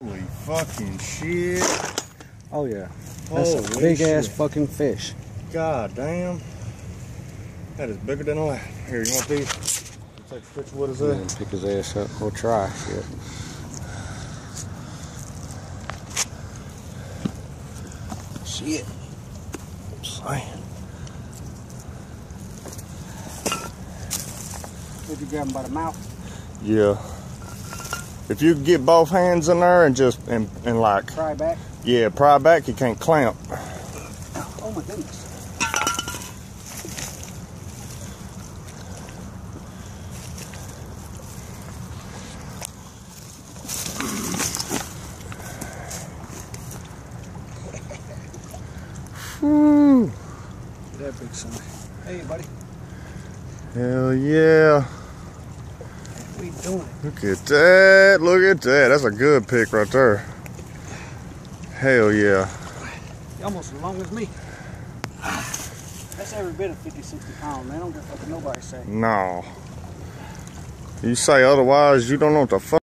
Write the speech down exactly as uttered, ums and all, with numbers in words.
Holy fucking shit. Oh yeah. That's Holy a big shit. ass fucking fish. God damn. That is bigger than a lamb. Here, you want these? Take a picture. What is that? Yeah, pick his ass up. We'll try. Shit. Shit. Saying. Did you grab him by the mouth? Yeah. If you get both hands in there and just and, and like Pry back. Yeah, pry back, you can't clamp. Oh my goodness. Whew. That big son. Hey buddy. Hell yeah. What are you doing? Look at that. Look at that. That's a good pick right there. Hell yeah. You're almost as long as me. That's every bit of fifty, sixty pounds, man. I don't give a fuck what nobody say. No. You say otherwise, you don't know what the fuck.